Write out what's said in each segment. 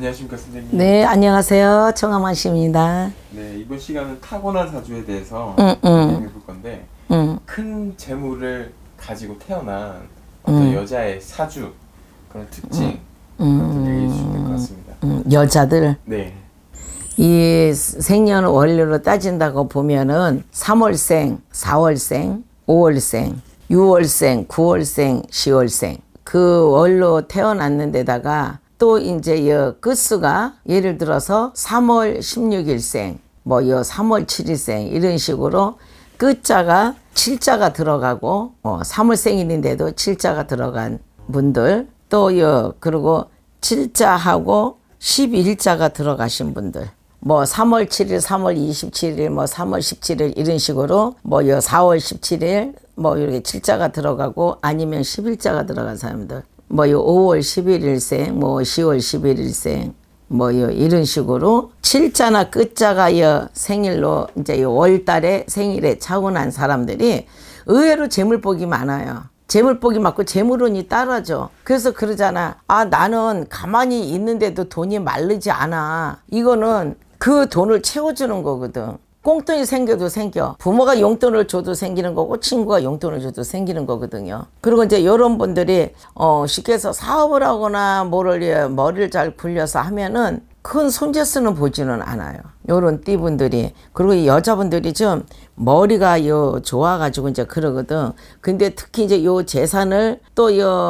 안녕하십니까 선생님. 네, 안녕하세요. 청아만씨입니다. 네, 이번 시간은 타고난 사주에 대해서 진행해 볼 건데 큰 재물을 가지고 태어난 어떤 여자의 사주 그런 특징 얘기해 주시면 될 것 같습니다. 여자들 네. 이 생년 월료로 따진다고 보면은 3월생, 4월생, 5월생, 6월생, 9월생, 10월생 그 월로 태어났는 데다가 또 이제 여 끝수가 예를 들어서 3월 16일생, 뭐 여 3월 7일생 이런 식으로 끝자가 7자가 들어가고 3월생일인데도 7자가 들어간 분들 또 여 그리고 7자하고 11자가 들어가신 분들 뭐 3월 7일, 3월 27일, 뭐 3월 17일 이런 식으로 뭐 여 4월 17일 뭐 이렇게 7자가 들어가고 아니면 11자가 들어간 사람들 뭐 요 5월 11일생, 뭐 10월 11일생 뭐 요 이런 식으로 7자나 끝자가 여 생일로 이제 요 월달에 생일에 차고난 사람들이 의외로 재물복이 많아요. 재물복이 많고 재물운이 따라져. 그래서 그러잖아. 아 나는 가만히 있는데도 돈이 마르지 않아. 이거는 그 돈을 채워주는 거거든. 꽁돈이 생겨도 생겨. 부모가 용돈을 줘도 생기는 거고 친구가 용돈을 줘도 생기는 거거든요. 그리고 이제 이런 분들이 쉽게 해서 사업을 하거나 머리를 잘 굴려서 하면은 큰 손재수는 보지는 않아요. 요런 띠분들이. 그리고 이 여자분들이 좀 머리가 좋아가지고 이제 그러거든. 근데 특히 이제 요 재산을 또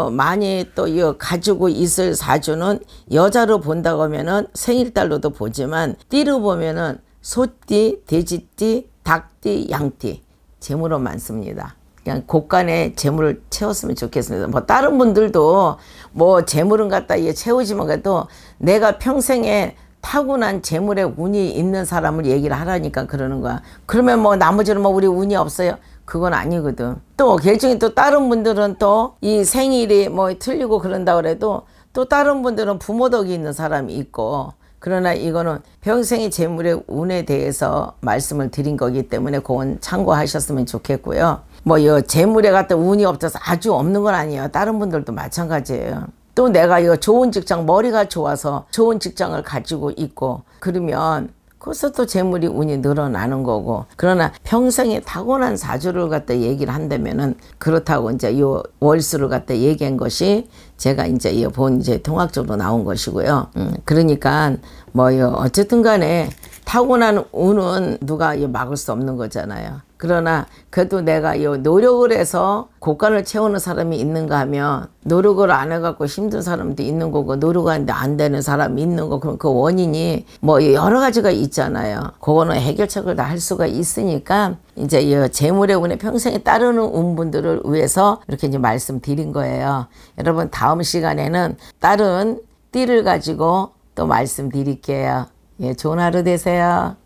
많이 또 가지고 있을 사주는 여자로 본다고 하면은 생일달로도 보지만 띠로 보면은 소띠, 돼지띠, 닭띠, 양띠 재물은 많습니다. 그냥 곳간에 재물을 채웠으면 좋겠습니다. 뭐 다른 분들도 뭐 재물은 갖다 채우지만 그래도 내가 평생에 타고난 재물에 운이 있는 사람을 얘기를 하라니까 그러는 거야. 그러면 뭐 나머지는 뭐 우리 운이 없어요? 그건 아니거든. 또 결정이 또 다른 분들은 또 이 생일이 뭐 틀리고 그런다 그래도 또 다른 분들은 부모 덕이 있는 사람이 있고 그러나 이거는 평생의 재물의 운에 대해서 말씀을 드린 거기 때문에 그건 참고하셨으면 좋겠고요. 뭐 재물에 갖다 운이 없어서 아주 없는 건 아니에요. 다른 분들도 마찬가지예요. 또 내가 좋은 직장, 머리가 좋아서 좋은 직장을 가지고 있고 그러면 그래서 또 재물이 운이 늘어나는 거고 그러나 평생에 타고난 사주를 갖다 얘기를 한다면은 그렇다고 이제 요 월수를 갖다 얘기한 것이 제가 이제 본 통합적으로 나온 것이고요. 그러니까 뭐 어쨌든 간에 타고난 운은 누가 막을 수 없는 거잖아요. 그러나 그래도 내가 노력을 해서 곳간을 채우는 사람이 있는가 하면 노력을 안 해갖고 힘든 사람도 있는 거고 노력하는데 안 되는 사람이 있는 거 그럼 그 원인이 뭐 여러 가지가 있잖아요. 그거는 해결책을 다 할 수가 있으니까 이제 재물의 운에 평생에 따르는 운분들을 위해서 이렇게 이제 말씀드린 거예요. 여러분 다음 시간에는 다른 띠를 가지고 또 말씀드릴게요. 예, 좋은 하루 되세요.